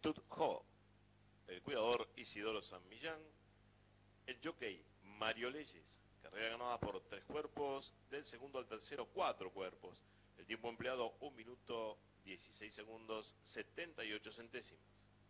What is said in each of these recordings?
Tutjo, el cuidador Isidoro San Millán, el jockey Mario Leyes, carrera ganada por 3 cuerpos, del segundo al tercero 4 cuerpos. El tiempo empleado 1 minuto 16 segundos 78 centésimas.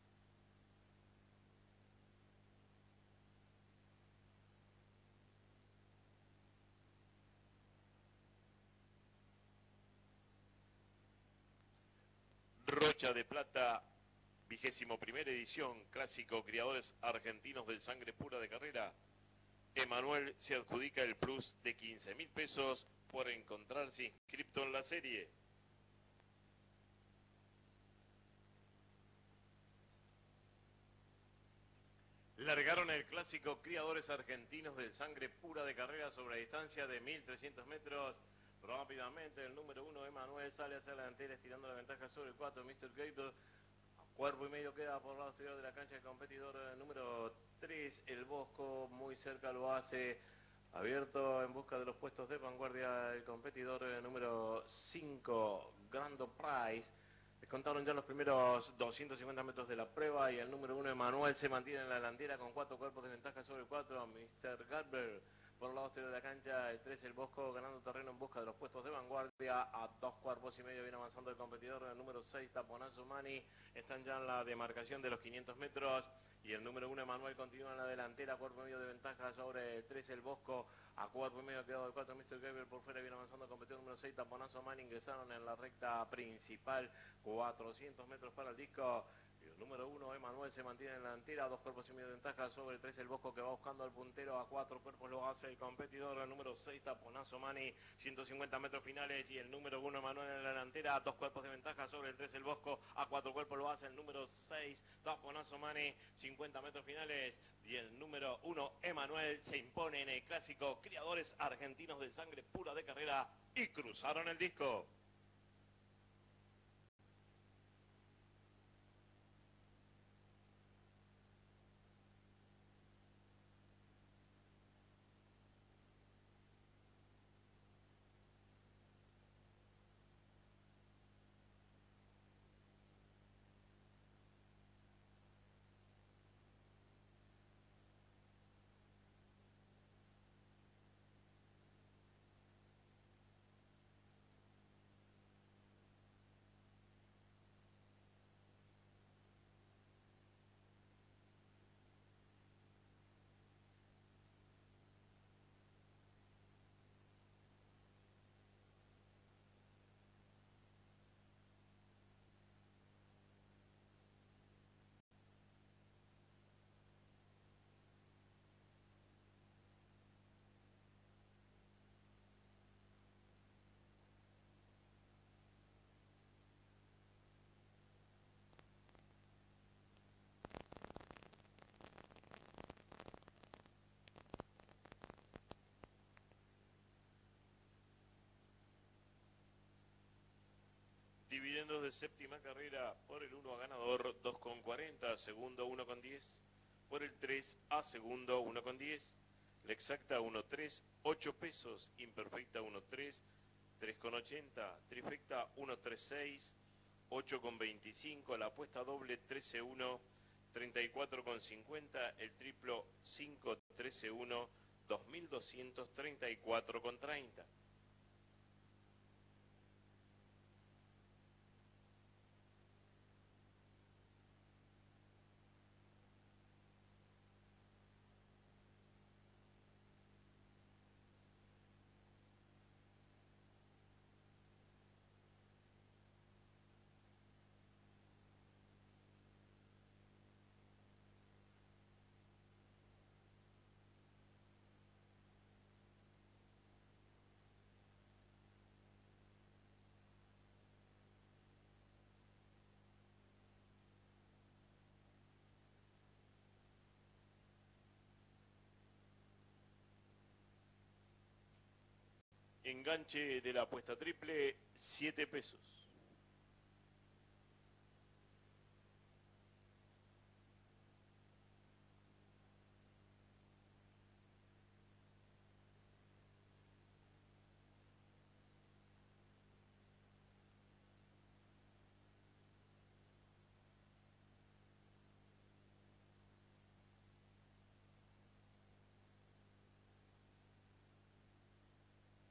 Rocha de Plata, 21ª edición, clásico Criadores Argentinos del Sangre Pura de Carrera. Emanuel se adjudica el plus de 15.000 pesos por encontrarse inscripto en la serie. Largaron el clásico Criadores Argentinos del Sangre Pura de Carrera sobre la distancia de 1.300 metros. Rápidamente el número 1 Emanuel sale hacia la delantera estirando la ventaja sobre el 4 Mr. Gable. Cuerpo y medio queda por el lado exterior de la cancha el competidor número 3, el Bosco, muy cerca lo hace, abierto en busca de los puestos de vanguardia el competidor número 5, Grando Price. Descontaron ya los primeros 250 metros de la prueba y el número 1, Emanuel, se mantiene en la delantera con 4 cuerpos de ventaja sobre el 4, Mr. Garber. Por el lado exterior de la cancha, el 3, el Bosco, ganando terreno en busca de los puestos de vanguardia. A 2 cuerpos y medio viene avanzando el competidor, el número 6, Taponazo Mani. Están ya en la demarcación de los 500 metros. Y el número 1, Emanuel, continúa en la delantera, cuerpo y medio de ventaja sobre el 3, el Bosco. A cuerpo y medio quedado el 4, Mr. Gabriel por fuera, viene avanzando el competidor número 6, Taponazo Mani. Ingresaron en la recta principal, 400 metros para el disco. Y el número 1, Emanuel, se mantiene en la delantera, 2 cuerpos y medio de ventaja sobre el 3, el Bosco, que va buscando al puntero. A 4 cuerpos lo hace el competidor, el número 6, Taponazo Mani, 150 metros finales. Y el número 1, Emanuel, en la delantera, 2 cuerpos de ventaja sobre el 3, el Bosco. A 4 cuerpos lo hace el número 6, Taponazo Mani, 50 metros finales. Y el número 1, Emanuel, se impone en el clásico Criadores Argentinos del Sangre Pura de Carrera y cruzaron el disco. Dividendos de séptima carrera, por el 1 a ganador 2,40, segundo 1,10, por el 3 a segundo 1,10, la exacta 1,3, 8 pesos, imperfecta 1,3, 3,80, trifecta 1,36, 8,25, la apuesta doble 13,1, 34,50, el triplo 5,13,1, 2.234,30. Enganche de la apuesta triple, 7 pesos.